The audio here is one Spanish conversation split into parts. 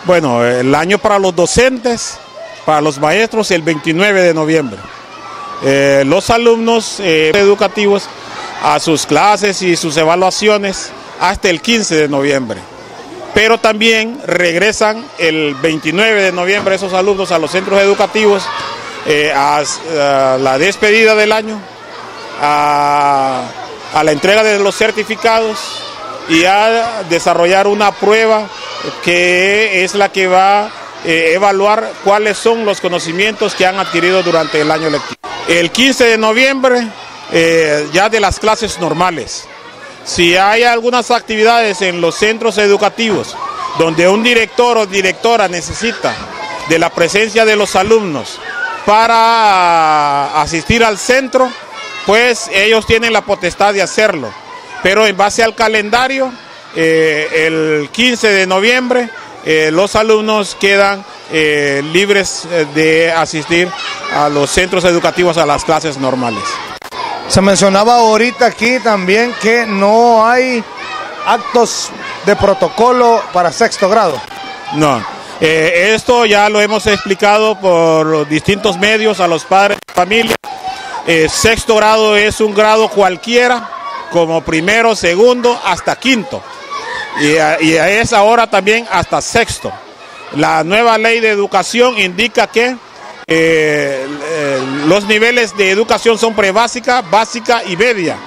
Bueno, el año para los docentes, para los maestros, el 29 de noviembre. Los alumnos educativos a sus clases y sus evaluaciones hasta el 15 de noviembre. Pero también regresan el 29 de noviembre esos alumnos a los centros educativos a la despedida del año, a la entrega de los certificados y a desarrollar una prueba que es la que va a evaluar cuáles son los conocimientos que han adquirido durante el año lectivo. El 15 de noviembre ya de las clases normales. Si hay algunas actividades en los centros educativos donde un director o directora necesita de la presencia de los alumnos para asistir al centro, pues ellos tienen la potestad de hacerlo. Pero en base al calendario, el 15 de noviembre los alumnos quedan libres de asistir a los centros educativos a las clases normales. Se mencionaba ahorita aquí también que no hay actos de protocolo para sexto grado. No, esto ya lo hemos explicado por distintos medios a los padres de familia. Sexto grado es un grado cualquiera, como primero, segundo, hasta quinto. Y es ahora también hasta sexto. La nueva ley de educación indica que los niveles de educación son prebásica, básica y media.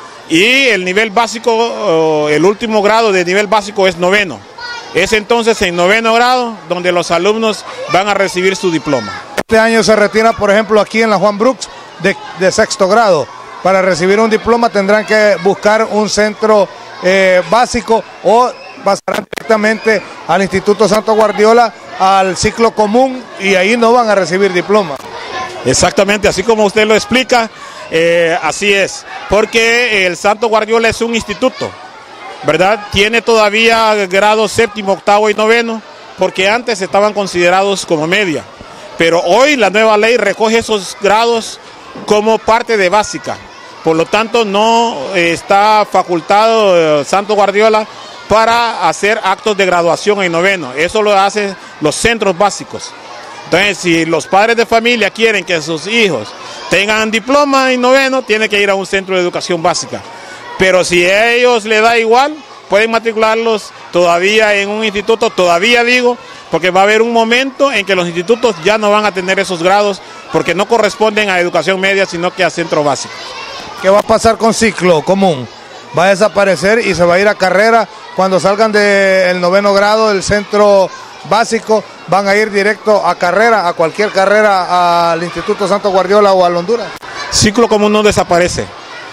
Y el nivel básico, el último grado de nivel básico es noveno. Es entonces en noveno grado donde los alumnos van a recibir su diploma. Este año se retira, por ejemplo, aquí en la Juan Brooks de sexto grado. Para recibir un diploma tendrán que buscar un centro básico o pasarán directamente al Instituto Santo Guardiola, al ciclo común, y ahí no van a recibir diploma. Exactamente, así como usted lo explica, así es, porque el Santo Guardiola es un instituto, ¿verdad? Tiene todavía grados séptimo, octavo y noveno, porque antes estaban considerados como media, pero hoy la nueva ley recoge esos grados como parte de básica, por lo tanto no está facultado Santo Guardiola para hacer actos de graduación en noveno. Eso lo hacen los centros básicos. Entonces, si los padres de familia quieren que sus hijos tengan diploma en noveno, tienen que ir a un centro de educación básica. Pero si a ellos les da igual, pueden matricularlos todavía en un instituto, todavía digo, porque va a haber un momento en que los institutos ya no van a tener esos grados, porque no corresponden a educación media, sino que a centro básico. ¿Qué va a pasar con ciclo común? Va a desaparecer y se va a ir a carrera. Cuando salgan del noveno grado del centro básico, van a ir directo a carrera, a cualquier carrera, al Instituto Santo Guardiola o al Honduras. Ciclo común no desaparece.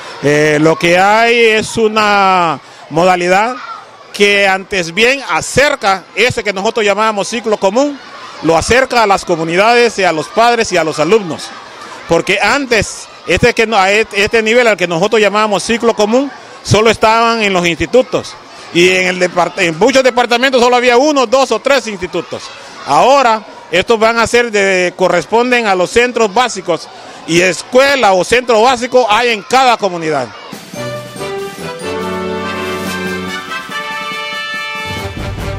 Lo que hay es una modalidad que antes bien acerca ese que nosotros llamábamos ciclo común, lo acerca a las comunidades y a los padres y a los alumnos. Porque antes, este nivel al que nosotros llamábamos ciclo común, solo estaban en los institutos. Y en muchos departamentos solo había 1, 2 o 3 institutos. Ahora, estos van a ser corresponden a los centros básicos. Y escuela o centro básico hay en cada comunidad.